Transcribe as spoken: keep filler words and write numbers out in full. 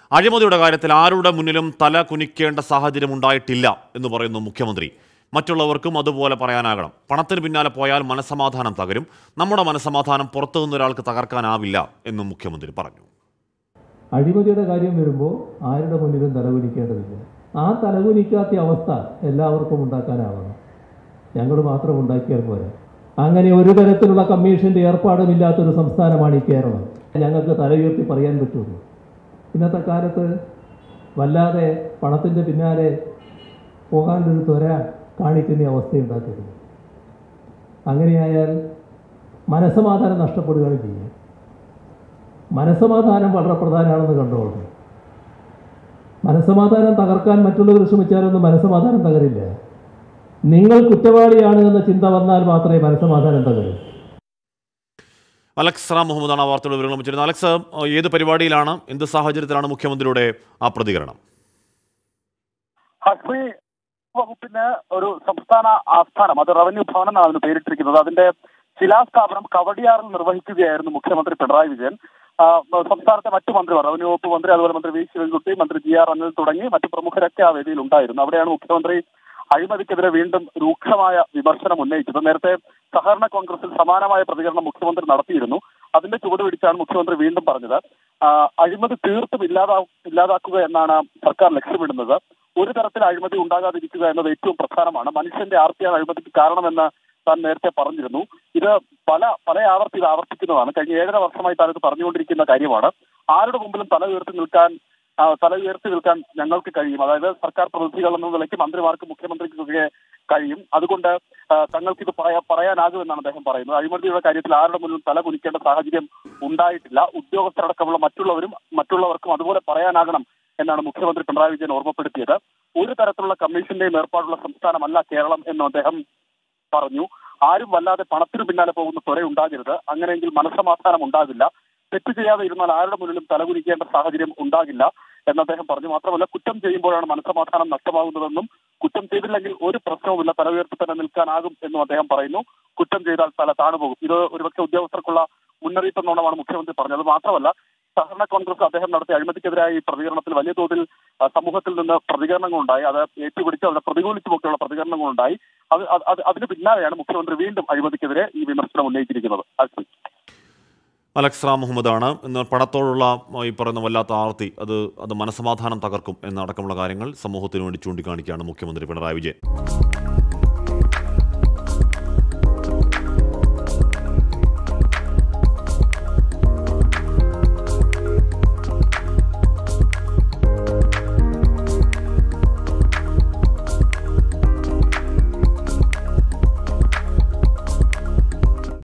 അഴിമതിയുടെ കാര്യത്തിൽ ആരുടെ മുന്നിലും തല കുനിക്കേണ്ട സാഹചര്യം ഉണ്ടായിട്ടില്ല എന്ന് പറയുന്നു മുഖ്യമന്ത്രി. മറ്റുള്ളവർക്കും അതുപോലെ പറയാനാകണം. പണത്തിന് പിന്നാലെ പോയാൽ മനസ്സമാധാനം തകരും. നമ്മുടെ മനസ്സമാധാനം പുറത്തുനിന്ന് ഒരാൾക്ക് തകർക്കാനാവില്ല എന്നും മുഖ്യമന്ത്രി പറഞ്ഞു. അഴിമതിയുടെ കാര്യം വരുമ്പോൾ ആരുടെ മുന്നിലും തലകുനിക്കേണ്ടതില്ല. ആ തലകുനിക്കാത്ത അവസ്ഥ എല്ലാവർക്കും ഉണ്ടാക്കാനാവണം. ഞങ്ങൾ മാത്രം ഉണ്ടാക്കിയാൽ പോരാ. അങ്ങനെ ഒരു തരത്തിലുള്ള കമ്മീഷൻ്റെ ഏർപ്പാടുമില്ലാത്തൊരു സംസ്ഥാനമാണ് ഈ കേരളം. ഞങ്ങൾക്ക് തലയുയർത്തി പറയാൻ പറ്റുള്ളൂ. ഇന്നത്തെ കാലത്ത് വല്ലാതെ പണത്തിൻ്റെ പിന്നാലെ പോകാനൊരു ത്വര കാണിക്കുന്ന അവസ്ഥയുണ്ടാക്കരുത്. അങ്ങനെയായാൽ മനസ്സമാധാനം നഷ്ടപ്പെടുകയാണ് ചെയ്യുക. മനസ്സമാധാനം വളരെ പ്രധാനമാണെന്ന് കണ്ടോളൂ. മനസ്സമാധാനം തകർക്കാൻ മറ്റുള്ളവർ ശ്രമിച്ചാലൊന്നും മനസ്സമാധാനം തകരില്ല. നിങ്ങൾ കുറ്റവാളിയാണ് എന്ന ചിന്ത വന്നാൽ മാത്രമേ മനസ്സമാധാനം തകരൂ. അലക്സ് റാം മുഹമ്മദാണ് ആ വാർത്തയുടെ വിവരങ്ങൾ വെച്ചിരുന്നത്. അലക്സ്, ഏത് പരിപാടിയിലാണ്, എന്ത് സാഹചര്യത്തിലാണ് മുഖ്യമന്ത്രിയുടെ ആ പ്രതികരണം? അഗ്രി വകുപ്പിന് ഒരു സംസ്ഥാന ആസ്ഥാനം, അത് റവന്യൂ ഭവൻ എന്നാണ് അതിന് പേരിട്ടിരിക്കുന്നത്. അതിന്റെ ശിലാസ്ഥാപനം കവടിയാറിൽ നിർവഹിക്കുകയായിരുന്നു മുഖ്യമന്ത്രി പിണറായി വിജയൻ. സംസ്ഥാനത്തെ മറ്റു മന്ത്രിമാർ, റവന്യൂ വകുപ്പ് മന്ത്രി, അതുപോലെ മന്ത്രി വി ശിവൻകുട്ടി, മന്ത്രി ജി ആർ അനിൽ തുടങ്ങി മറ്റു പ്രമുഖരൊക്കെ ആ വേദിയിൽ ഉണ്ടായിരുന്നു. അവിടെയാണ് മുഖ്യമന്ത്രി അഴിമതിക്കെതിരെ വീണ്ടും രൂക്ഷമായ വിമർശനം ഉന്നയിച്ചത്. നേരത്തെ സഹകരണ കോൺഗ്രസിൽ സമാനമായ പ്രതികരണം മുഖ്യമന്ത്രി നടത്തിയിരുന്നു. അതിന്റെ ചുവട് പിടിച്ചാണ് മുഖ്യമന്ത്രി വീണ്ടും പറഞ്ഞത്, അഴിമതി തീർത്തും ഇല്ലാതാ ഇല്ലാതാക്കുക എന്നാണ് സർക്കാർ ലക്ഷ്യമിടുന്നത്. ഒരു തരത്തിൽ അഴിമതി ഉണ്ടാകാതിരിക്കുക എന്നത് ഏറ്റവും പ്രധാനമാണ്. മനുഷ്യന്റെ ആർത്തിയാണ് അഴിമതിക്ക് കാരണമെന്ന് താൻ നേരത്തെ പറഞ്ഞിരുന്നു. ഇത് പല പല ആവർത്തി ഇത് ആവർത്തിക്കുന്നതാണ്. കഴിഞ്ഞ ഏഴര വർഷമായി താൻ ഇത് പറഞ്ഞുകൊണ്ടിരിക്കുന്ന കാര്യമാണ്. ആരുടെ മുമ്പിലും തല ഉയർത്തി നിൽക്കാൻ തല ഉയർത്തി നിൽക്കാൻ ഞങ്ങൾക്ക് കഴിയും. അതായത് സർക്കാർ പ്രതിനിധികൾ എന്ന നിലയ്ക്ക് മന്ത്രിമാർക്ക് മുഖ്യമന്ത്രിക്കൊക്കെ കഴിയും. അതുകൊണ്ട് തങ്ങൾക്ക് ഇത് പറയാ പറയാനാകുമെന്നാണ് അദ്ദേഹം പറയുന്നത്. അഴിമതിയുടെ കാര്യത്തിൽ ആരുടെ മുന്നിൽ തല കുനിക്കേണ്ട സാഹചര്യം ഉണ്ടായിട്ടില്ല. ഉദ്യോഗസ്ഥരടക്കമുള്ള മറ്റുള്ളവരും മറ്റുള്ളവർക്കും അതുപോലെ പറയാനാകണം എന്നാണ് മുഖ്യമന്ത്രി പിണറായി വിജയൻ ഓർമ്മപ്പെടുത്തിയത്. ഒരു തരത്തിലുള്ള കമ്മീഷന്റെയും ഏർപ്പാടുള്ള സംസ്ഥാനമല്ല കേരളം എന്നും അദ്ദേഹം പറഞ്ഞു. ആരും വല്ലാതെ പണത്തിനു പിന്നാലെ പോകുന്ന ത്വര ഉണ്ടാകരുത്. അങ്ങനെയെങ്കിൽ മനസ്സമാധാനം ഉണ്ടാകില്ല. തെറ്റ് ചെയ്യാതെ ഇരുന്നാൽ ആരുടെ മുന്നിലും തലകുനിക്കേണ്ട സാഹചര്യം ഉണ്ടാകില്ല എന്ന് അദ്ദേഹം പറഞ്ഞു. മാത്രമല്ല, കുറ്റം ചെയ്യുമ്പോഴാണ് മനസ്സമാധാനം നഷ്ടമാകുന്നതെന്നും കുറ്റം ചെയ്തില്ലെങ്കിൽ ഒരു പ്രശ്നവുമില്ല, തല ഉയർത്തി തന്നെ നിൽക്കാനാകും എന്നും അദ്ദേഹം പറയുന്നു. കുറ്റം ചെയ്താൽ തല താണുപോകും. ഇത് ഒരുപക്ഷെ ഉദ്യോഗസ്ഥർക്കുള്ള മുന്നറിയിപ്പ് എന്നോണമാണ് മുഖ്യമന്ത്രി പറഞ്ഞത്. മാത്രമല്ല, സഹകരണ കോൺഗ്രസ് അദ്ദേഹം നടത്തിയ അഴിമതിക്കെതിരായ ഈ പ്രതികരണത്തിൽ വലിയ തോതിൽ സമൂഹത്തിൽ നിന്ന് പ്രതികരണങ്ങളുണ്ടായി. അത് ഏറ്റുപിടിച്ച് അതിനെ പ്രതികൂലിച്ചുമൊക്കെയുള്ള പ്രതികരണങ്ങളുണ്ടായി. അത് അതിന് പിന്നാലെയാണ് മുഖ്യമന്ത്രി വീണ്ടും അഴിമതിക്കെതിരെ ഈ വിമർശനം ഉന്നയിച്ചിരിക്കുന്നത്. അലക്സ് റാം മുഹമ്മദാണ്. എന്നാൽ പണത്തോടുള്ള ഈ പറയുന്ന വല്ലാത്ത ആർത്തി അത് അത് മനസ്സമാധാനം തകർക്കും എന്നടക്കമുള്ള കാര്യങ്ങൾ സമൂഹത്തിന് വേണ്ടി ചൂണ്ടിക്കാണിക്കുകയാണ് മുഖ്യമന്ത്രി പിണറായി വിജയൻ.